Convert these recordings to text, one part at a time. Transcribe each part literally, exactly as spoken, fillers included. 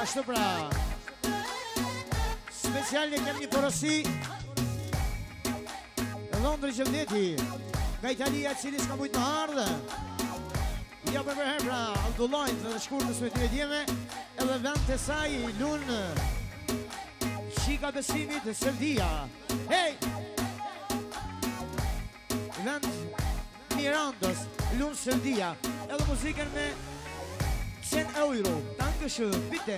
Ashtu pra. Special ne kem një porosi. Londri Gjevdeti. Nga Italia cili s'ka mujtë në ardhe. Ja për për herë pra Abdullajt dhe shkurtës me ty e djeme. Edhe vend të saj lunë Shika Besimit Seldia. Hej! Vend Mirandës lunë Seldia. Edhe muzikën me cent euro. Tankë shumë, bitte.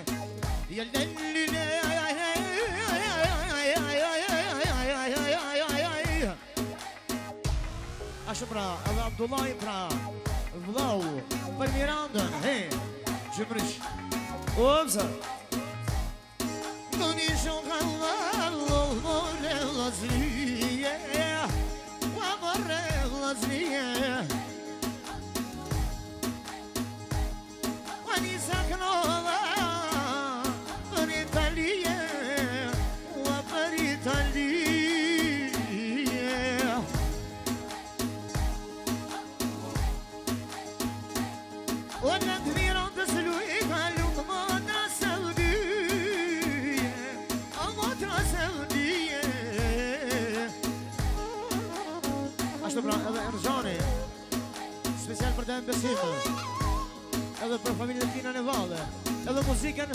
Ashtë pra, edhe Abdullaj pra Vlau, për Mirandën, he, gjëmërish. Opsa. Doni shokallo, more lazlije, wa more lazlije. Wani saknova, për Italije, wa për Italije. Ona të Mirandës lujka lumë motra Saudije, o motra Saudije. Ashtë pra edhe Erzani, special për të Besimë, edhe për familjen tina në Valle, edhe muzikën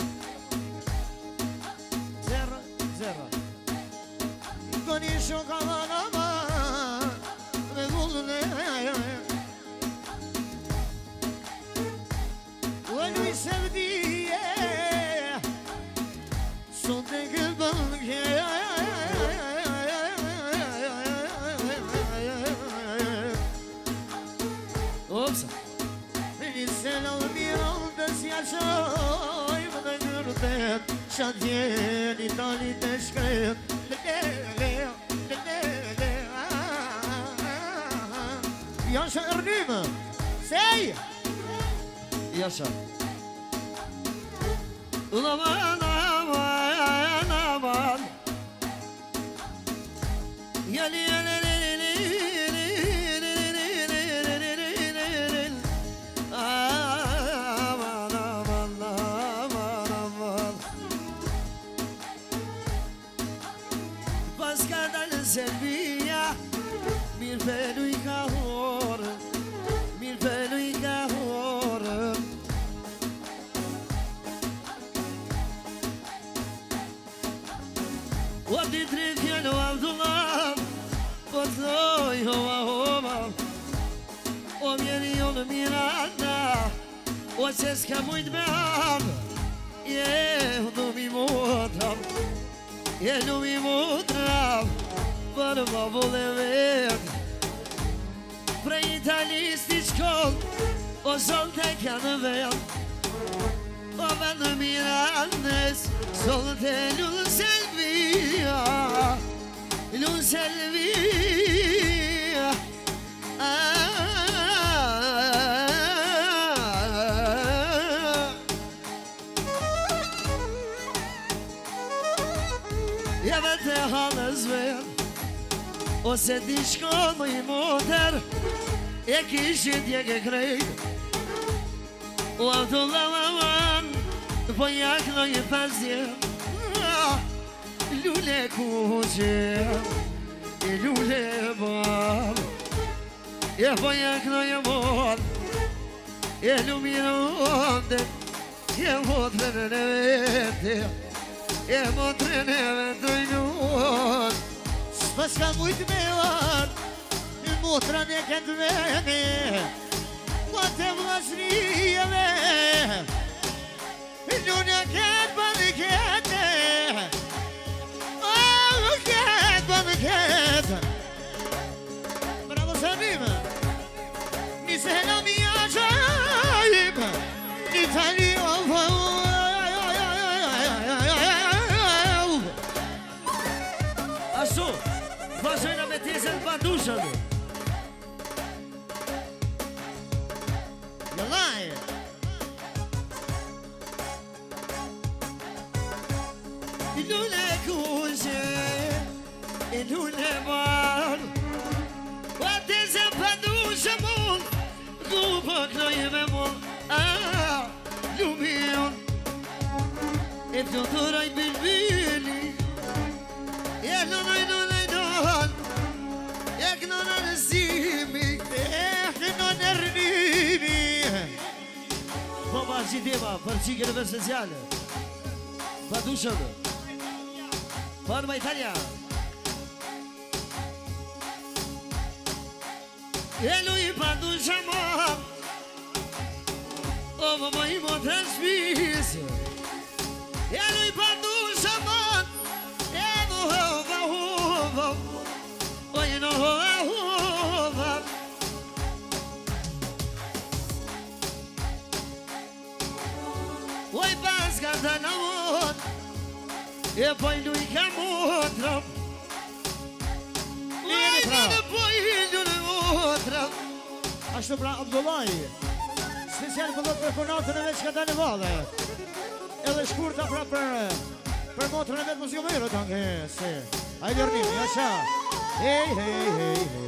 Zerë, Zerë. Goni shokalana ma, me vullën e Lui Saudije, son te gëllën kje. Opsa. Një selam Mirandës jashoj më dhe nërdet, Shantjen Itali të shkret. Jasha ërnymë, sej! Yaşa. Aman aman aman. Yali yali aman aman aman aman. Pascadan Selvia, bir pelo y cahor, bir pelo y cahor. O ti tre fjallë Abdullah, po thoj hova hova. O mjeri jo në Miranda, o se s'ka mujt me ham. Je du mi motram, je du mi motram, për babull e vet. Prej italisti shkoll, o sol te ka në vet. O vend në Mirandës, sol te lullë Selvia, lullë Selvia. Ja vete halës vet, ose ti shko më i moter, e kishit je ke krejt. O Abdullah maman, po jakno një pasje, lule kuqe, e lule bab, e po jakno një mor, e lumironde, e motrën e vete, e motrën e vete njën. S'pas ka mujt me varë, në motrën e këtë vene, po të vlasrijeve, Luna ket bana ket, oh ket bana ket. Bravo Sarima. Ni selam acayip, ni tali of. Ashtu, vazhdojna me tezën pa dushën. Jallaj. Lule kuqe, e lule bar, o tezën pa dushën mund, ku po knojë me mund, ah, lumion. E fluturoj bilbili E lënoj lënoj lën E kënë në zimi E kënë në rënimi Po pa që tema, për që kërëve speciale Pa dushëm Për më Italia E lui pa dushëm O më më i më të shpisë E lui pa dushëm E më hova hova O e në hova hova Oj paska të në mot E poj lui ka motrëm Oj në poj lui motrëm Ashtu pra Abdullaj Special këllot për konatën e veç ka ta në vale Edhe shkurta pra për Për motrën e vetë muzikomerë të anke Se Hajde rënimi, asha Hej, hej, hej, hej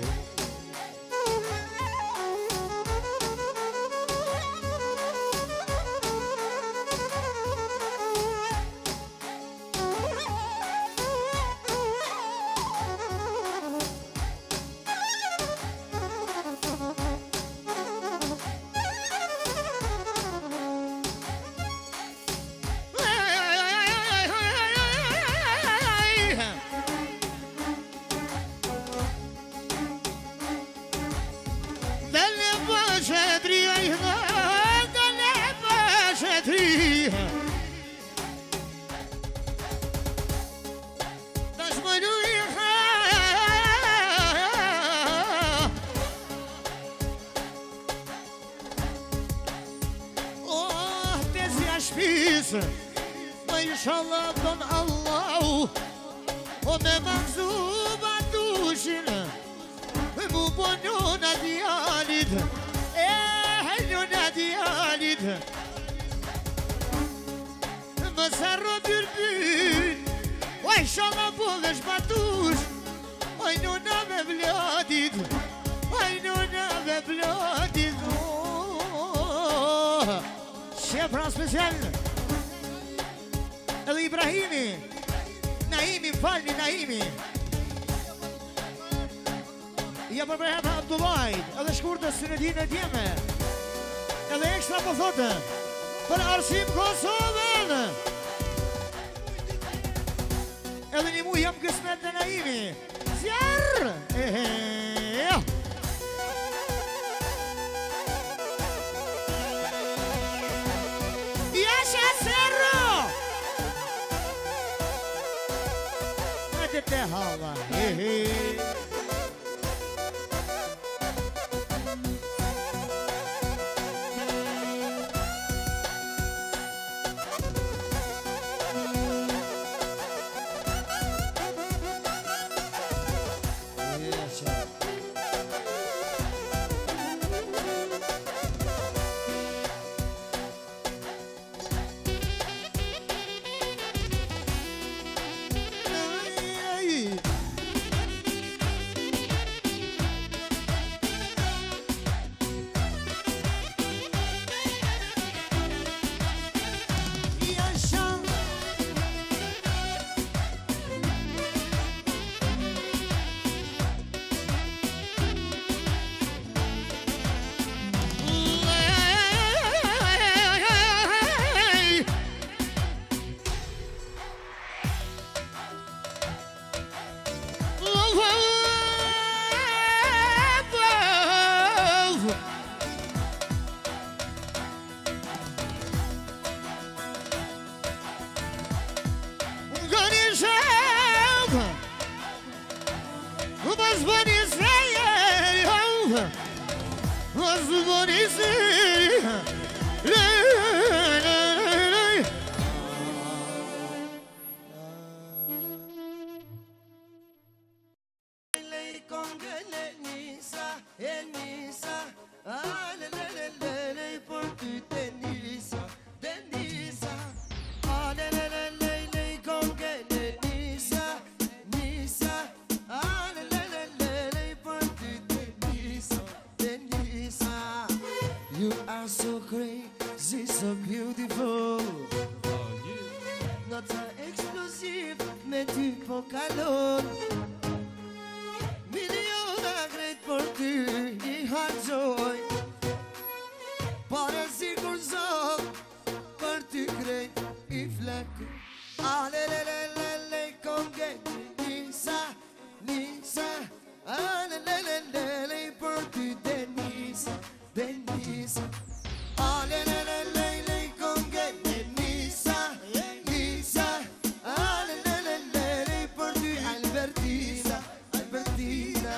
Ma inshallah don Allahu O me manzuba dushin Me mu bono na djalit E hejno na djalit Më sarro byrbyn O inshallah po vesh batush O nuna me vladit O nuna me vladit Shqe pra special Edhe Ibrahimi Naimi, falni Naimi Ja për përhem Abdullajt Edhe shkurtës së në dinë e djeme Edhe ekstra po thote Për Arsim Kosovën Edhe një mu jam kësmet në Naimi Zjarë Ehe Jasha Serro Te hava, he he nota eksploziv me ty po kalon Miliona krejt për ty i harxoj Pare si kur zot për ty krejt i flek Ale le le le le konge Nisa, Nisa Ale le le le le për ty Denisa, Denisa Ale le le le le konge Nisa, Nisa Ale le le le le për ty Albertina, Albertina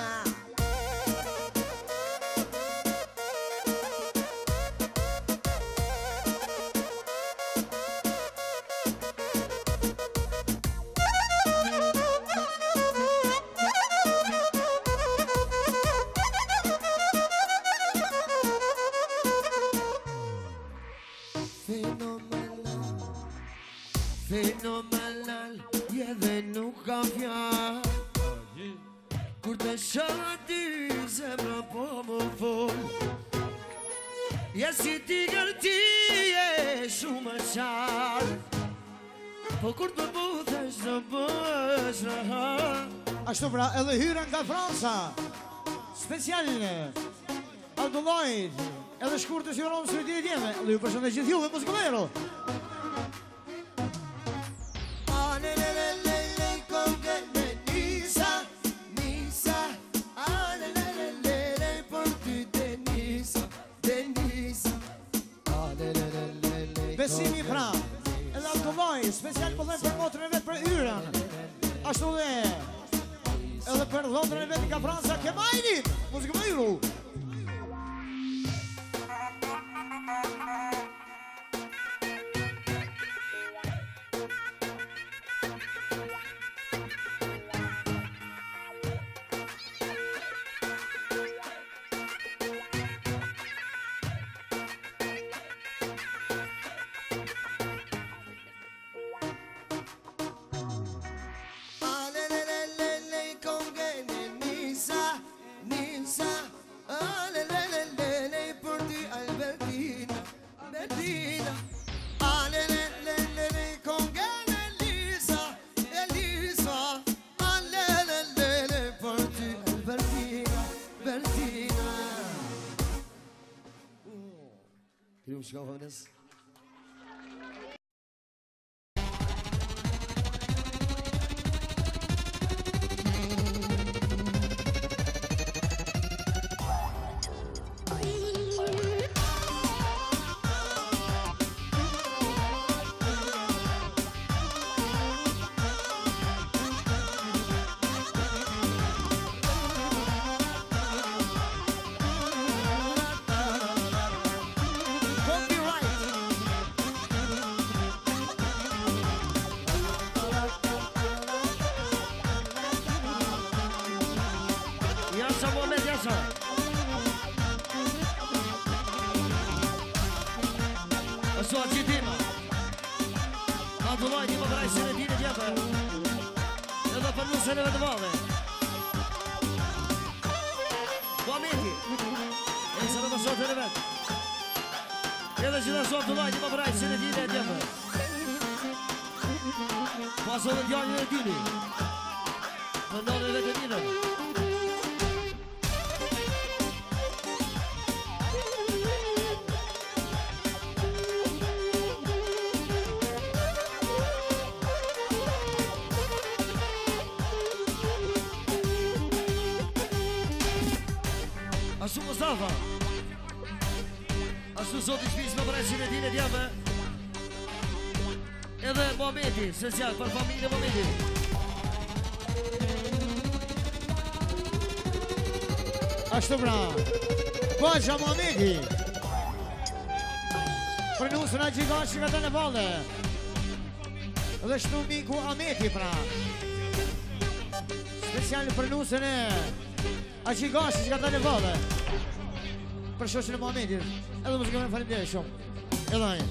Fenomenal, edhe nuk ka fjall Kur të shoh ty zemra po më fol Ja si ti gërti e shumë e qarë Po kur të buthesh të bësh rahat Ashtu pra, edhe hyra nga Franca Specialin Abdullajt Edhe shkurtës juron së rriti e djeme Edhe ju përshën dhe gjithë juve muzikëllero Ale le le le le konge me Nisa, Nisa Ale le le le le për ty Denisa, Denisa Ale le le le le Besimi pra Edhe Abdullajt Special po dhe për motrën e vetë për hyrën Ashtu dhe Edhe për dhotën e vetë nga Franca Kemajnit Muzikëllero Let's go on this. Sua Cidima Abdullaj një më vraj se në dine gjepë Edhe për nusën e vetë vale Muhameti E se në mësotën e vetë Edhe që dhe su Abdullaj një më vraj se në dine gjepë Paso dhe djallin e dini Për ndonë e vetë minën Ashtu Mustafa Ashtu Zoti shpis me breqin e dine djeme Edhe Muhameti Special për familje Muhameti Ashtu pra Baqa Muhameti Për nusën a gjigash që ka të në vale Dhe shtu miku Ameti pra Special për nusën e A që i gashi që ka të në vale Për shoqën e Muhametit Edhe më shkëmën falim dhe shumë Edhe ajë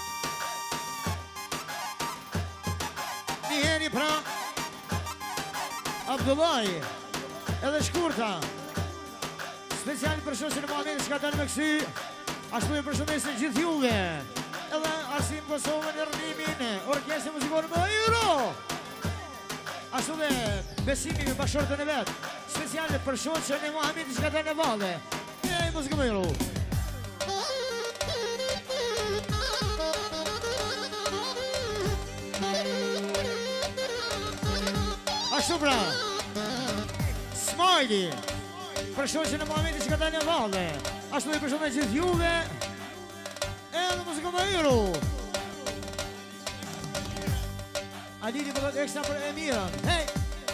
Njëheri pra Abdullaj, edhe shkurta. Special për shoqën e Muhamedit që ka dalë me kësy. Ashtu e përshëndesin gjithë juve. Edhe Arsim Kosovën e rënimin, orkestrë muzikore me euro. Ashtu dhe besimi me bashkërtën e vetë. Special për shoqën e Muhamedit që ka dalë në valle. E muzikë me euro. Ashtu pra, Smiley, për shoqën e Muhamedit që ka dalë në valle. Ashtu dhe përshëndet gjithë juve. Edhe muzikë me euro. Alini për dhëtë ekstra për Emirën. Hej!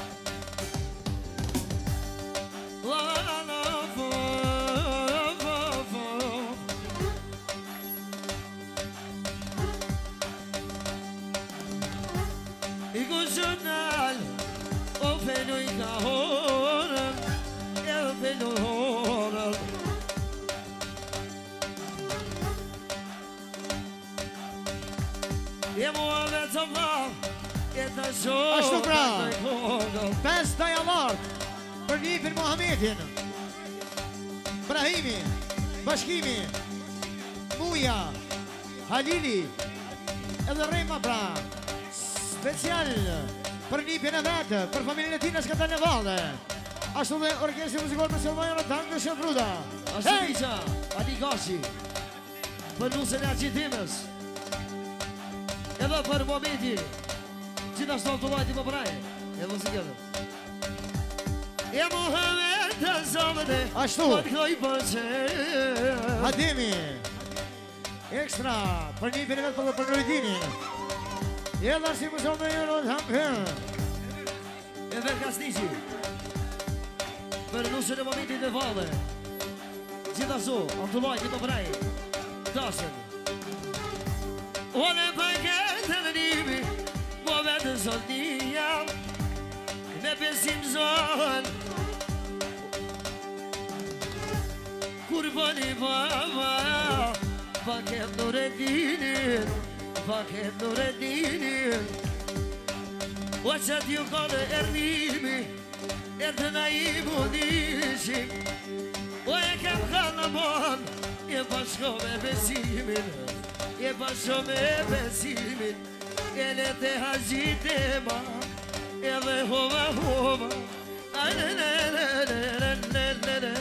I kushënal, o fenu i ka horën, e fenu horën. E mua vetë më, e të shohë. Ashtu pra, festa javart për nipin Muhamedin, Brahimi, Bashkimi, Muja, Halili, edhe Rema pra. Special për nipin e vetë, për familjen e tina që ka dalë në valle. Ashtu dhe orkestri muzikor për Selvajona Tango Shëpruda. Ashtu Isha, Ali Gashi, për nusën e arqitimës, edhe për momenti, gjithashtu të lajti më praje, e muzikërë. E Muhammed të zomëne, Ashtu. për këj përqe. Ademi, ekstra për nipin e vetë për Nuridinin. Edhe Arsim Kosovën e euro të hampën. E vetë Kasnici, për nusën e momentit e valle, gjithashtu, të lajti më praje, dasën. One paket të në nimi, mo vetë zot një jam, me besim zonë. Kur bëni baba, paket në redinin, paket në redinin. O që t'ju kone ernimi, erdë na i mundishim. O e kem kanë mon, e bashko me besimin. E bashko me besimin, e le te haqit e ma, e dhe hova hova, a ne ne ne ne ne ne ne ne.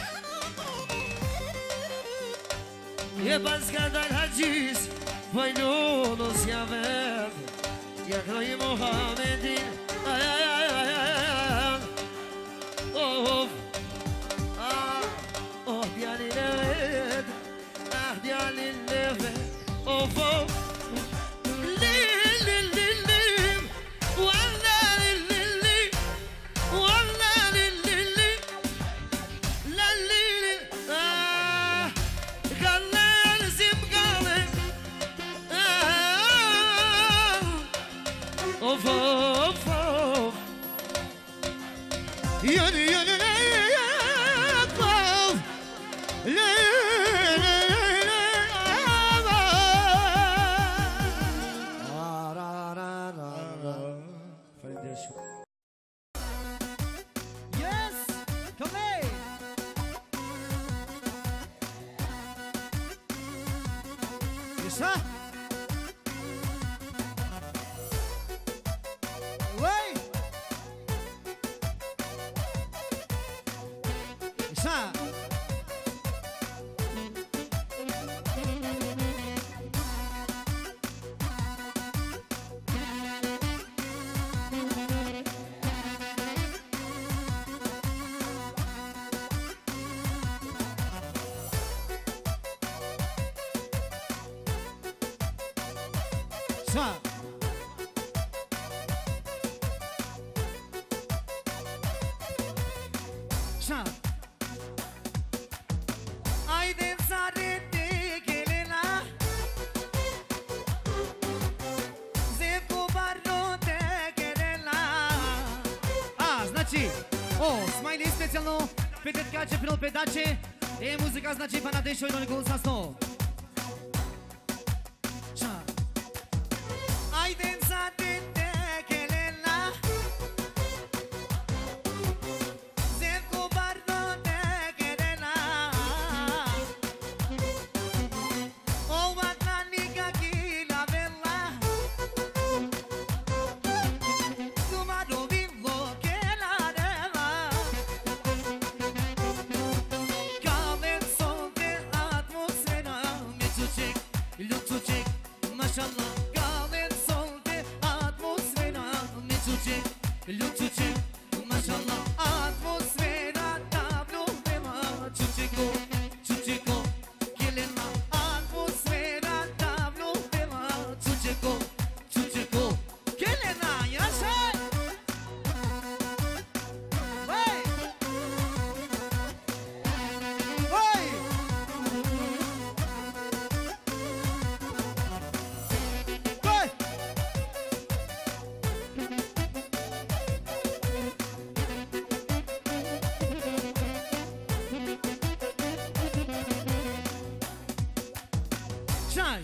E pas ka dal haqis, vajnonës ja vetë, ja kroj Muhammedin, aj aj aj aj aj aj. Oh, ah, oh, djalin e vetë, ah, djalin e vetë. Oh, oh, lim, lim, lim, lim, walla, lim, lim, lim, walla, lim, lim, lim, la, lim, lim, ah, kallen, sim, kallen, ah, oh, oh, oh, Yürü yürü ne yapalım? Le le le Yes, come here. Isa. Wait. Isa. Sa. Sa. Haydi sarıttı gelina, zevku barrote gelina. A, znači, o, Smiley specijalno, petet kače, pilot pedače, e muzika znači pa nadešao i do nekog sasno. Sa. Haydi sarıttı gelina, Lutuçik, maşallah atmosfera tablo bema Çuçiko, çuçiko, gelin ma atmosfera tablo bema Çuçiko, çuçiko, gelin ha yaşa Hey! Hey! Hey! Çay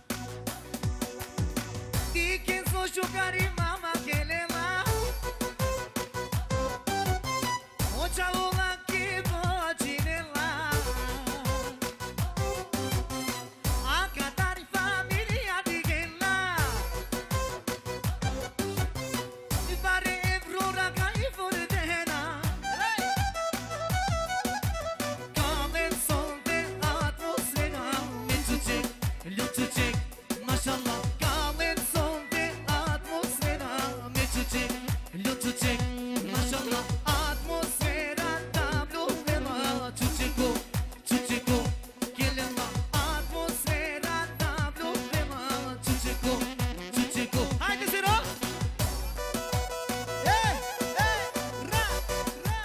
Diken soşu kari mama kelema Oça ola ki bocinela Akatari familia digela Fare evrora kai fordena Kamen solde atmosfera Lutuçik, lutuçik, maşallah Kamen solde atmosfera Lutuçik, lutuçik, maşallah Atmosfera tablo vema Çuçiko, çuçiko, gelin ma Atmosfera tablo vema Çuçiko, çuçiko Haydi Zero! Hey! Hey! Ra! Ra!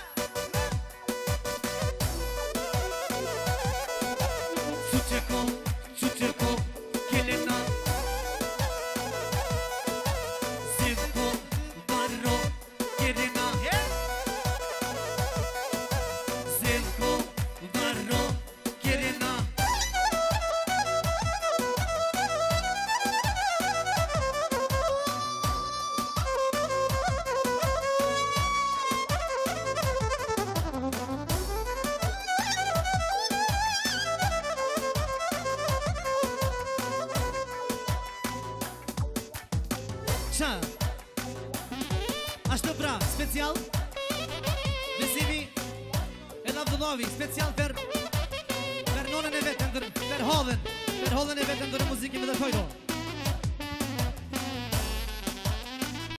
Çuçiko, çuçiko, gelin ma Zivko, barro, gelin ma Zivko, barro, gelin ma Qa? Ashtë pra, special Besimi E Lavdullavi, special per Per nonën e vetën, per hodhen Per hodhen e vetën dërë muzikën me dhe kojdo